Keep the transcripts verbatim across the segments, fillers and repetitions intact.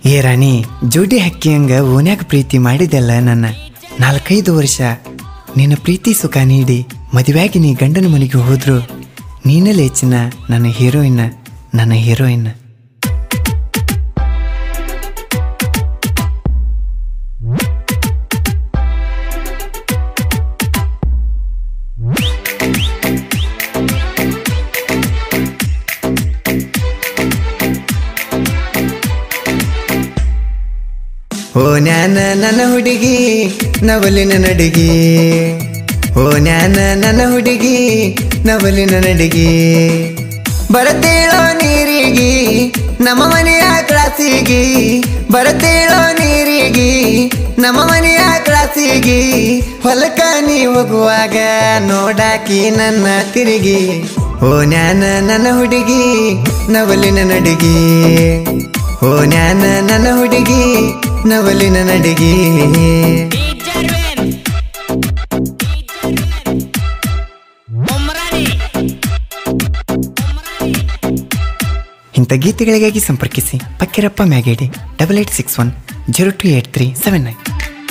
ಏ ರಾಣಿ, ಜೋಡಿ ಹಕ್ಕಿಯಂಗ ಓನ್ಯಾಗ ಪ್ರೀತಿ ಮಾಡಿದೆಲ್ಲ ನನ್ನ ನಾಲ್ಕೈದು ವರ್ಷ. ನಿನ್ನ ಪ್ರೀತಿ ಸುಖ ನೀಡಿ ಮದುವೆಯಾಗಿ ನೀ ಗಂಡನ ಮನೆಗೆ ಹೋದ್ರು ನೀನಲ್ಲೇ ಚಿನ್ನ, ನನ್ನ ಹೀರೋಯಿನ್, ನನ್ನ ಹೀರೋಯಿನ್. ಓ ನ್ಯಾನ ನನ್ನ ಹುಡುಗಿ ನವಲಿನ ನಡಿಗಿ, ಓ ನ್ಯಾನ ನನ್ನ ಹುಡುಗಿ ನವಲಿನ ನಡಿಗಿ. ಬರತೇಳೋ ನೀರಿಗಿ ನಮ್ಮ ಮನೆಯ ಕ್ಲಾಸಿಗಿ, ಬರತೇಳೋ ನೀರಿಗಿ ನಮ್ಮ ಮನೆಯ ಕ್ಲಾಸಿಗಿ. ಹೊಲಕ ನೀ ಹೋಗುವಾಗ ನೋಡಾಕಿ ನನ್ನ ತಿರುಗಿ. ಓ ನ್ಯಾನ ನನ್ನ ಹುಡುಗಿ ನವಲಿನ ನಡಿಗಿ, ಓ ನ್ಯಾನ ನನ್ನ ಹುಡುಗಿ ನವಲಿನ ನಡಿಗಿ. ಇಂಥ ಗೀತೆಗಳಿಗಾಗಿ ಸಂಪರ್ಕಿಸಿ Pakkirappa Magedi double eight six one zero two eight three seven nine.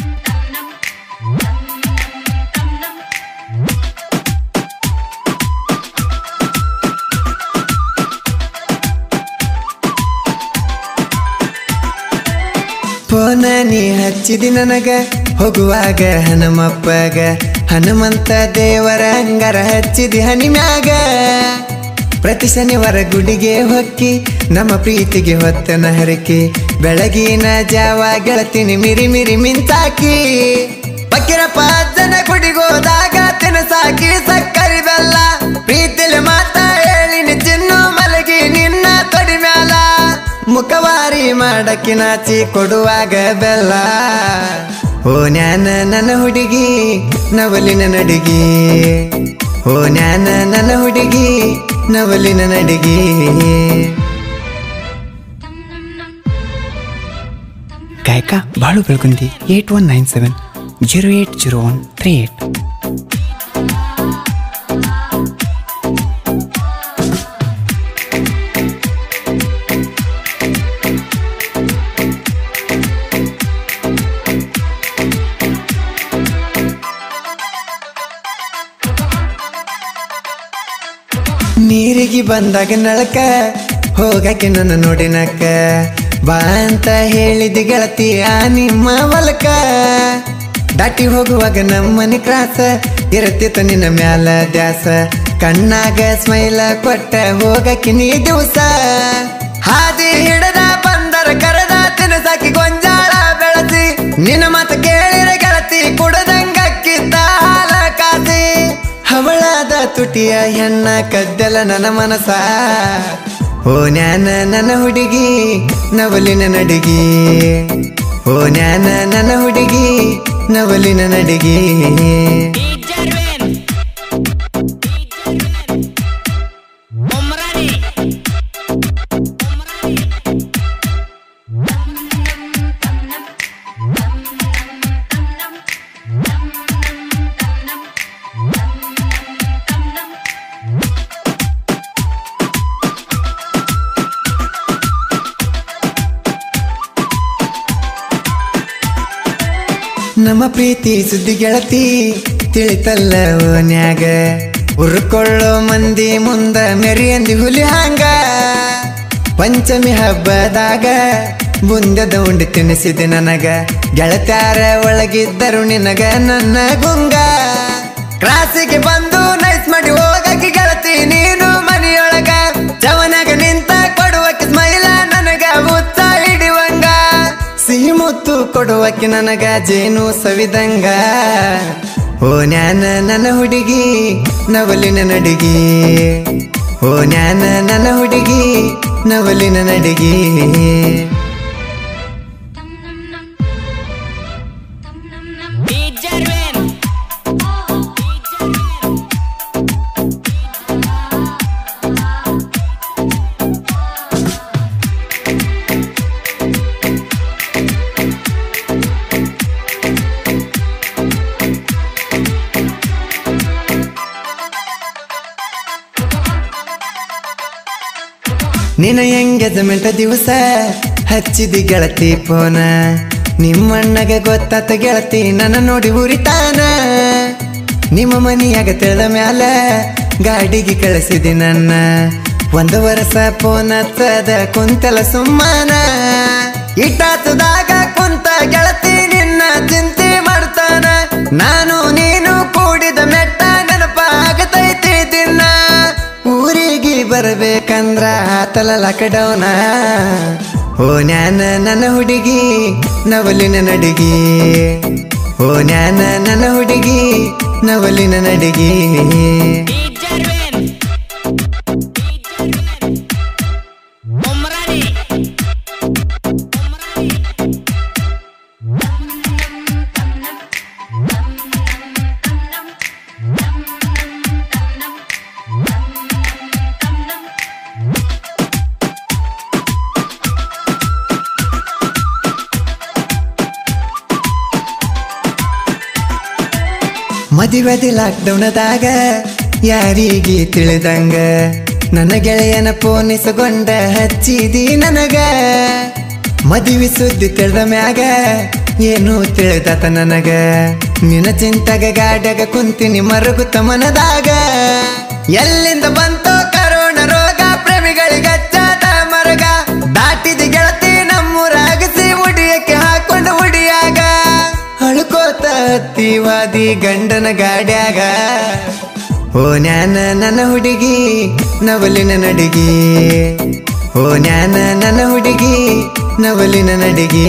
ಫೋನ ನೀ ಹಚ್ಚಿದಿ ನನಗ ಹೋಗುವಾಗ ಹನುಮಪ್ಪಗ, ಹನುಮಂತ ದೇವರ ಅಂಗಾರ ಹಚ್ಚಿದಿ ಹನಿ ಮ್ಯಾಗ. ಪ್ರತಿ ಶನಿವಾರ ಗುಡಿಗೆ ಹೊಕ್ಕಿ ನಮ್ಮ ಪ್ರೀತಿಗೆ ಹೊತ್ತನ ಹರಕೆ, ಬೆಳಗಿನ ಜಾವ ಗೆಳತಿನಿ ಮಿರಿ ಮಿರಿ ಮಿಂಚಾಕಿ. ಪಕ್ಕಿರಪ್ಪ ಅಜ್ಜನ ಗುಡಿಗೋದಾಗ ತಿನಸಾಕಿ ಸಕ್ಕರಿ ಬೆಲ್ಲ, ಪ್ರೀತಿಲಿ ಮಾತ ಹೇಳಿನಿ ಚಿನ್ನು ಮಲಗಿ ನಿನ್ನ ತೊಡಿ ಮ್ಯಾಲ. ಮುಖವಾರಿ ಮಾಡಕ್ಕಿ ನಾಚಿ ಕೊಡುವಾಗ ಬೆಲ್ಲ. ಓ ನ್ಯಾನ ನನ್ನ ಹುಡುಗಿ ನವಲಿನ ನಡಿಗಿ, ಓ ನ್ಯಾನ ನನ್ನ ಹುಡುಗಿ ನವಲಿನ ನಡಿಗಿ. ಗಾಯಕ Balu Belagundi eight one nine seven zero eight zero one three eight. ನೀರಿಗೆ ಬಂದಾಗ ನಳಕ ಹೋಗಕ್ಕೆ ನನ್ನ ನೋಡಿನಕ್ಕ, ಬಾ ಅಂತ ಹೇಳಿದ ಗೆಳತಿ ಆ ನಿಮ್ಮ ಹೊಲಕ. ದಾಟಿ ಹೋಗುವಾಗ ನಮ್ಮನೆ ಕ್ರಾಸ ಇರತ್ತಿತ್ತು ನಿನ್ನ ಮ್ಯಾಲ ದ್ಯಾಸ, ಕಣ್ಣಾಗ ಸ್ಮೈಲ ಕೊಟ್ಟ ಹೋಗಕ್ಕೆ ನೀ ದಿವಸ. ಹಾದಿ ಹಿಡದ ಬಂದರ ಕರೆದ ತಿನಸಾಕಿ ಗೊಂಜಾಳ ಬೆಳಸಿ, ನಿನ್ನ ಮಾತು ಕೇಳಿರ ಗೆಳತಿ ಕುಡದಂಗಕ್ಕಿದ್ದ ಹಾಲ ಕಾಸಿ. ಹವಳಾದ ತುಟಿಯ ಹೆಣ್ಣ ಕದ್ದಲ ನನ್ನ ಮನಸ. ಓ ನ್ಯಾನ ನನ್ನ ಹುಡುಗಿ ನವಲಿನ ನಡಿಗಿ, ಓ ನ್ಯಾನ ನನ್ನ ಹುಡುಗಿ ನವಲಿನ ನಡಿಗಿ. ನಮ್ಮ ಪ್ರೀತಿ ಸುದ್ದಿ ಗೆಳತಿ ತಿಳಿತಲ್ಲ ಓನ್ಯಾಗ, ಉರ್ಕೊಳ್ಳೋ ಮಂದಿ ಮುಂದ ಮೆರಿಯಂದಿ ಹುಲಿ ಹಾಂಗ. ಪಂಚಮಿ ಹಬ್ಬದಾಗ ಬುಂದದ ಉಂಡಿ ತಿನ್ನಿಸಿದೆ ನನಗ, ಗೆಳತ್ಯಾರ ಒಳಗಿದ್ದರು ನಿನಗ ನನ್ನ ಗುಂಗ. ಕ್ಲಾಸಿಗೆ ಬಂದು ನೈಸ್ ಮಾಡಿ ಹೋಗಕ್ಕೆ ಗೆಳತಿ ನೀನು ಮನೆಯೊಳಗ, ಜವನಾಗ ನಿಂತ ಕೊಡುವಕ್ಕೆ ಸ್ಮೈಲ ನನಗ ಮುತ್ತ ಹಿಡಿವಂಗ. ಸಿಹಿ ಮುತ್ತು ಕೊಡುವಕ್ಕೆ ನನಗ ಜೇನು ಸವಿದಂಗ. ಓ ನ್ಯಾನ ನನ್ನ ಹುಡುಗಿ ನವಲಿನ ನಡಿಗಿ, ಓ ನ್ಯಾನ ನನ್ನ ಹುಡುಗಿ ನವಲಿನ ನಡಿಗಿ. ನಿನ್ನ ಎಂಗೇಜ್ಮೆಂಟ್ ದಿವಸ ಹಚ್ಚಿದಿ ಗೆಳತಿ ಪೋನ ನಿಮ್ಮಣ್ಣಗೆ ಗೊತ್ತಾತ ಗೆಳತಿ ನನ್ನ ನೋಡಿ ಉರಿತಾನ ನಿಮ್ಮ ಮನಿಯಾಗ ತಿಳಿದ ಮ್ಯಾಲ ಗಾಡಿಗೆ ಕಳಿಸಿದಿ ನನ್ನ ಒಂದು ವರ್ಷ ಫೋನ್ ಹಚ್ಚದ ಕುಂತಲ ಸುಮ್ಮನ ಇಟ್ಟಾತದಾಗ ಕುಂತ ಗೆಳತಿ ನಿನ್ನ ಚಿಂತೆ ಮಾಡ್ತಾನ ನಾನು ನೀನು ಕೂಡಿದ ಮೆಟ್ಟ ನೆನಪಾಗತೈತಿ ದಿನ ಊರಿಗೆ ಬರ್ಬೇಕಂದ್ರ ಆತಲ ಲಾಕ್ಡೌನ ಓ ನ್ಯಾನ ನನ್ನ ಹುಡುಗಿ ನವಲಿನ ನಡಿಗಿ ಓ ನ್ಯಾನ ನನ್ನ ಹುಡುಗಿ ನವಲಿನ ನಡಿಗಿ ಮದುವೆದಿ ಲಾಕ್ಡೌನದಾಗ ಯಾರಿಗೆ ತಿಳಿದಂಗ ನನ್ನ ಗೆಳೆಯನ ಫೋನಿಸಗೊಂಡ ಹಚ್ಚಿದಿ ನನಗ ಮದುವೆ ಸುದ್ದಿ ತಿಳಿದ ಮ್ಯಾಗ ಏನು ತಿಳಿದತ ನನಗ ನಿನ್ನ ಚಿಂತಾಗ ಗಾಡ್ಯಾಗ ಕುಂತಿನಿ ಮರುಗುತ್ತ ಮನದಾಗ ಎಲ್ಲಿಂದ ಬಂತೋ ಕರೋಣ ರೋಗ ಪ್ರೇಮಿಗಳಿಗಚ್ಚಾದ ಮರಗ ದಾಟಿದಿ ಗೆಳತಿ ನಮ್ಮೂರಾಗಿಸಿ ಉಡಿಯಕ್ಕೆ ಹಾಕೊಂಡು ಉಡಿಯಾಗ ಅಳ್ಕೋತ ಹತ್ತಿವಾದಿ ಗಂಡನ ಗಾಡ್ಯಾಗ ಓ ನ್ಯಾನ ನನ್ನ ಹುಡುಗಿ ನವಲಿನ ನಡಿಗಿ ಓ ನ್ಯಾನ ನನ್ನ ಹುಡುಗಿ ನವಲಿನ ನಡಿಗಿ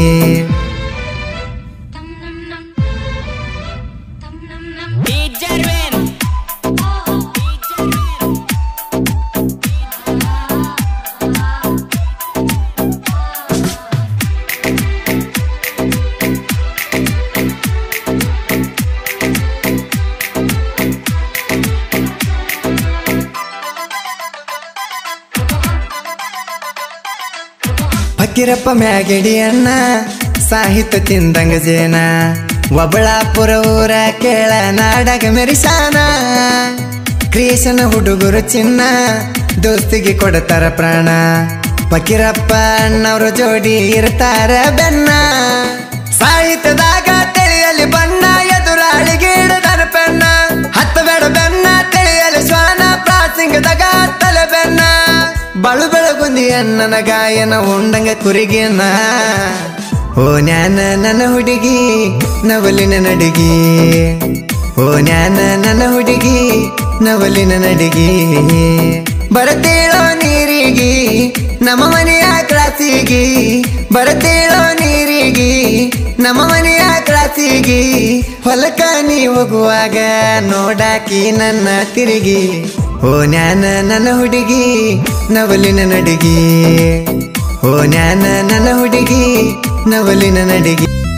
ಫಕೀರಪ್ಪ ಮ್ಯಾಗಡಿ ಅಣ್ಣ ಸಾಹಿತ್ಯ ತಿಂದಂಗ ಜೇನ ಒಬಳಾಪುರ ಊರ ಕೇಳ ನಾಡಗ ಮೆರಿಸಾನ ಕ್ರಿಯೇಷನ್ ಹುಡುಗರು ಚಿನ್ನ ದೋಸ್ತಿಗೆ ಕೊಡ್ತಾರ ಪ್ರಾಣ ಫಕೀರಪ್ಪ ಅಣ್ಣವ್ರ ಜೋಡಿ ಇರ್ತಾರ ಬೆನ್ನ ಸಾಹಿತ್ಯದಾಗ ತಿಳಿಯಲಿ ಬಣ್ಣ ಎದುರಾಳಿಗೆ ಇಡದನ ಪೆನ್ನ ಹತ್ತ ಬೇಡ ಬೆನ್ನ ತಿಳಿಯಲಿ ಶ್ವಾನ ಪ್ರಾಸಿಂಗದಾಗ ತಲೆ ಬೆನ್ನ ಬಳು ಬೆಳಗುಂದಿ ಅಣ್ಣನ ಗಾಯನ ಉಂಡಂಗ ಕುರಿಗೆನ ಓ ನ್ಯಾನ ನನ್ನ ಹುಡುಗಿ ನವಲಿನ ನಡಿಗಿ ಓ ನ್ಯಾನ ನನ್ನ ಹುಡುಗಿ ನವಲಿನ ನಡಿಗಿ ಬರತೇಳೋ ನೀರಿಗಿ ನಮ್ಮ ಮನೆಯ ಕ್ರಾಸಿಗಿ ಬರತೇಳೋ ನೀರಿಗಿ ನಮ್ಮ ಮನೆಯ ಕ್ರಾಸಿಗಿ ಹೊಲಕ ನೀ ಹೋಗುವಾಗ ನೋಡಾಕಿ ನನ್ನ ತಿರುಗಿ ಓ ನ್ಯಾನ ನನ್ನ ಹುಡುಗಿ ನವಲಿನ ನಡಿಗಿ ಓ ನ್ಯಾನ ನನ್ನ ಹುಡುಗಿ ನವಲಿನ ನಡಿಗಿ